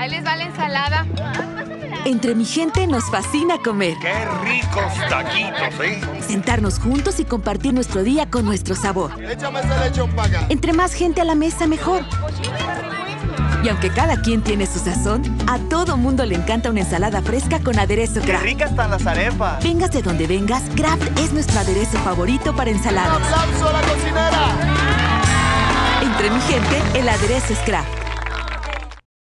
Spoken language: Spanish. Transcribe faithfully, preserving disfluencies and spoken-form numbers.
Ahí les va la ensalada. Entre mi gente nos fascina comer. ¡Qué ricos taquitos, eh! Sentarnos juntos y compartir nuestro día con nuestro sabor. Échame ese lechón para acá. Entre más gente a la mesa, mejor. Y aunque cada quien tiene su sazón, a todo mundo le encanta una ensalada fresca con aderezo ¡Qué Kraft. ricas están las arepas! Vengas de donde vengas, Kraft es nuestro aderezo favorito para ¡Un ensaladas. aplauso a la cocinera! Entre mi gente, el aderezo es Kraft.